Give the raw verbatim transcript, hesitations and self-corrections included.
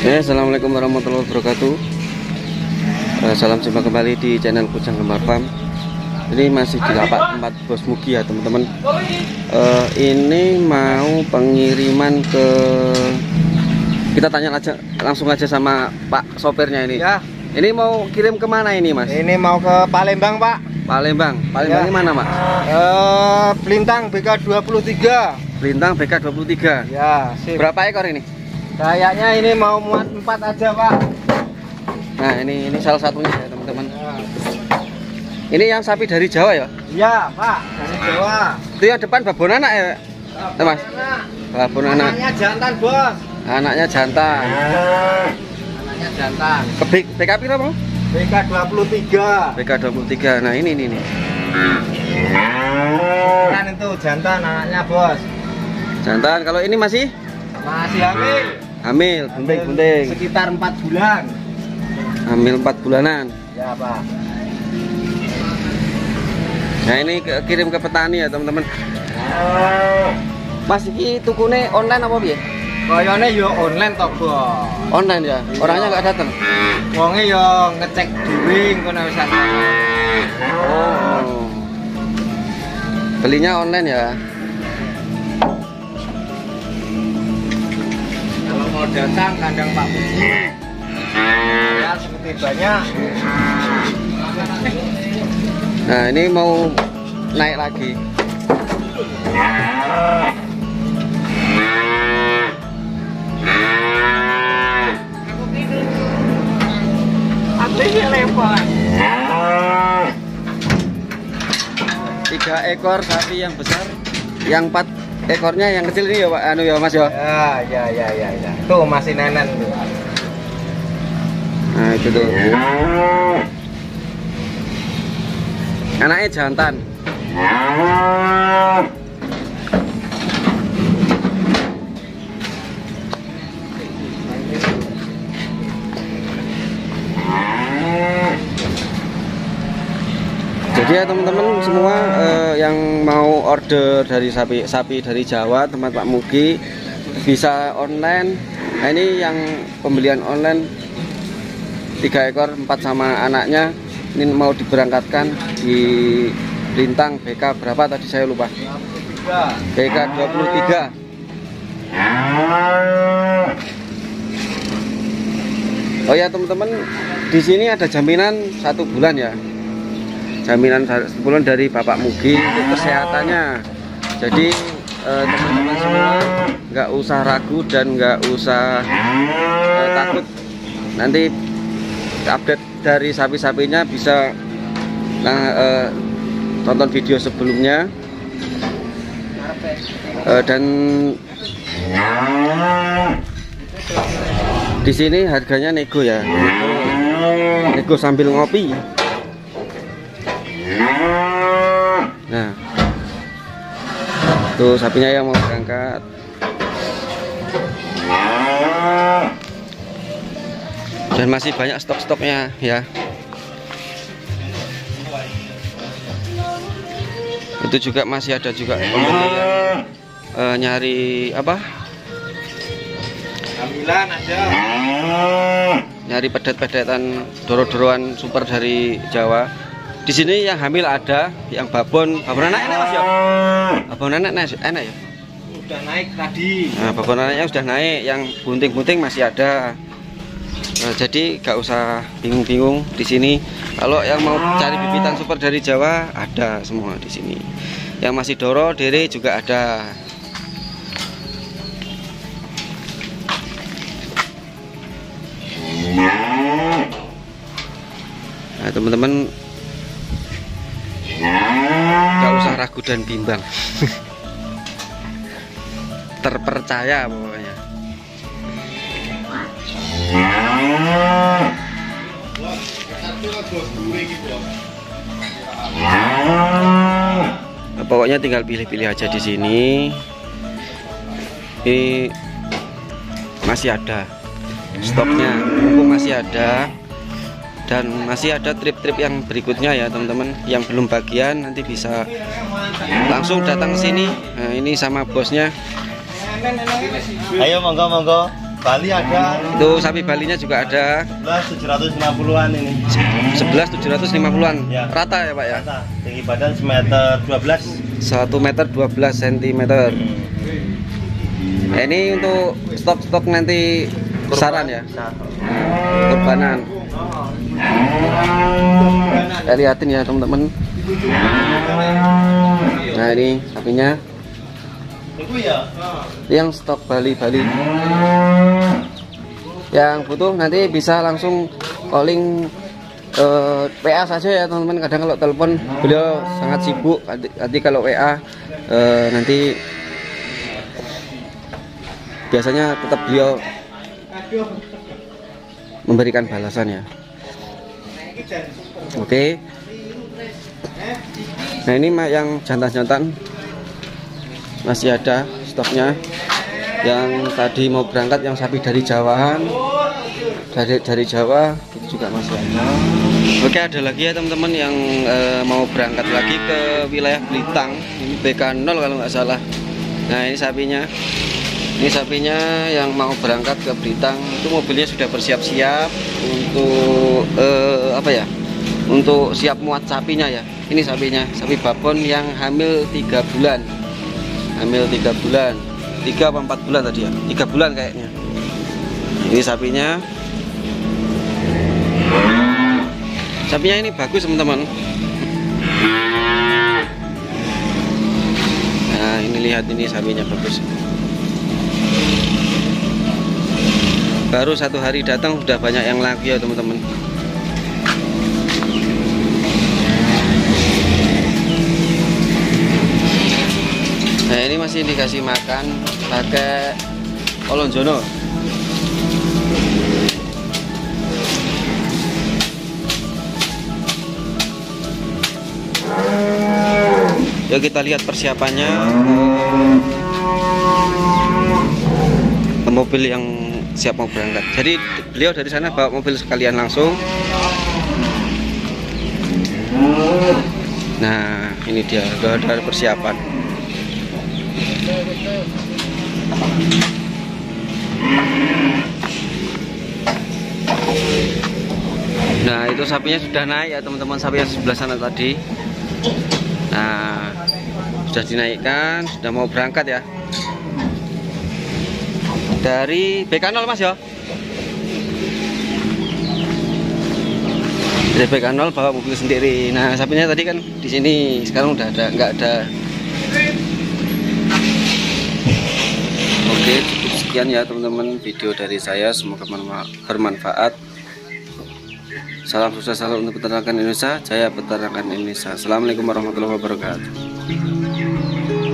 Ya, assalamualaikum warahmatullahi wabarakatuh. uh, Salam jumpa kembali di channel Kujang Kembar Farm. Ini masih di lapak tempat Bos Mugi ya teman-teman. uh, Ini mau pengiriman ke, kita tanya aja langsung aja sama Pak sopirnya ini ya. Ini mau kirim kemana ini Mas? Ini mau ke Palembang Pak. Palembang. Palembang ya. Mana Mas? Uh, Blintang B K dua puluh tiga. Blintang B K dua puluh tiga. Ya, sip. Berapa ekor ini? Kayaknya ini mau muat empat aja Pak. Nah ini ini salah satunya ya teman-teman. Ya. Ini yang sapi dari Jawa ya? Iya Pak, dari Jawa. Itu yang depan babon anak ya, ya Mas? Babon anak. Anaknya jantan Bos. Anaknya jantan. Anaknya jantan. Ke B K berapa? B K dua puluh tiga. B K dua puluh tiga. Nah ini ini nih. Kan itu jantan anaknya Bos. Jantan. Kalau ini masih? Masih hamil. Hamil, bunting-bunting. Sekitar empat bulan. Hamil empat bulanan. Ya Pak. Nah ini ke, kirim ke petani ya teman-teman. Mas iki tukune online apa piye? Kayane yo online to, Bos. Online ya. Orangnya nggak datang. Wonge yo ngecek dhewe kono wis. Oh. Belinya online ya. Kalau mau datang kandang Pak Mugi. Ya seperti banyak. Nah ini mau naik lagi. Artinya lebar. Tiga ekor sapi yang besar, yang empat ekornya yang kecil ini ya Pak, anu ya Mas ya. Ya ya ya ya ya. Tuh masih nenen tuh. Nah itu tuh. Anaknya jantan. Jadi ya teman-teman semua eh, yang mau order dari sapi sapi dari Jawa tempat Pak Mugi bisa online. Nah ini yang pembelian online tiga ekor empat sama anaknya ini mau diberangkatkan di Blintang B K berapa tadi saya lupa. B K dua puluh tiga. Oh ya teman-teman, di sini ada jaminan satu bulan ya. Jaminan satu bulan dari Bapak Mugi untuk kesehatannya. Jadi teman-teman eh, semua nggak usah ragu dan nggak usah eh, takut. Nanti update dari sapi-sapinya bisa nah, eh, tonton video sebelumnya eh, dan di sini harganya nego ya, nego, nego sambil ngopi. Nah, tuh sapinya yang mau berangkat. Dan masih banyak stok-stoknya ya. Itu juga masih ada juga pembeli yang uh, nyari apa? Hamilan aja. Nyari pedet-pedetan doro-doroan super dari Jawa. Di sini yang hamil ada, yang babon, babon anak enak Mas ya? Babon anak enak ya? Udah naik tadi. Nah, babon anaknya sudah naik, yang bunting-bunting masih ada. Nah, jadi gak usah bingung-bingung di sini. Kalau yang mau cari bibitan super dari Jawa ada semua di sini. Yang masih doro, dere juga ada. Nah, teman-teman gak usah ragu dan bimbang. Terpercaya pokoknya. Nah, pokoknya tinggal pilih-pilih aja di sini. Ini masih ada stoknya, mumpung masih ada. Dan masih ada trip-trip yang berikutnya ya teman-teman. Yang belum bagian nanti bisa langsung datang ke sini. Nah, ini sama bosnya. Ayo monggo monggo. Bali ada. Itu sapi Balinya juga ada. sebelas tujuh ratus lima puluhan ini. sebelas tujuh ratus lima puluhan. Ya. Rata ya, Pak ya? Rata. Tinggi badan semeter dua belas. satu meter dua belas sentimeter. Nah, ini untuk stok-stok nanti besaran ya. Kurbanan. Kita lihatin ya, teman-teman. Nah, ini sapinya. Yang stok Bali-Bali. Yang butuh nanti bisa langsung calling uh, W A saja ya, teman-teman. Kadang kalau telepon beliau sangat sibuk. Nanti kalau W A uh, nanti biasanya tetap beliau memberikan balasan ya. Oke. Nah, ini yang jantan-jantan masih ada stoknya. Yang tadi mau berangkat yang sapi dari Jawaan, dari dari Jawa itu juga masih ada. Oke, ada lagi ya teman-teman yang e, mau berangkat lagi ke wilayah Blitar. Ini B K nol kalau nggak salah. Nah, ini sapinya. Ini sapinya yang mau berangkat ke Blitar. Itu mobilnya sudah bersiap-siap untuk e, apa ya? Untuk siap muat sapinya ya. Ini sapinya, sapi babon yang hamil tiga bulan. Hamil tiga bulan, tiga atau empat bulan tadi ya, tiga bulan kayaknya. Ini sapinya, sapinya ini bagus teman-teman. Nah, ini lihat, ini sapinya bagus. Baru satu hari datang sudah banyak yang lagi ya teman-teman. Nah, ini masih dikasih makan pakai olonjono. Yuk kita lihat persiapannya ke mobil yang siap mau berangkat. Jadi beliau dari sana bawa mobil sekalian langsung. Nah, ini dia, udah ada persiapan. Nah, itu sapinya sudah naik ya teman-teman, sapi yang sebelah sana tadi. Nah, sudah dinaikkan, sudah mau berangkat ya. Dari B K nol Mas ya. Dari B K nol bawa mobil sendiri. Nah, sapinya tadi kan di sini, sekarang udah ada, nggak ada. Oke, cukup sekian ya teman-teman video dari saya, semoga bermanfaat. Salam sukses selalu untuk peternakan Indonesia. Saya peternakan Indonesia. Assalamualaikum warahmatullahi wabarakatuh.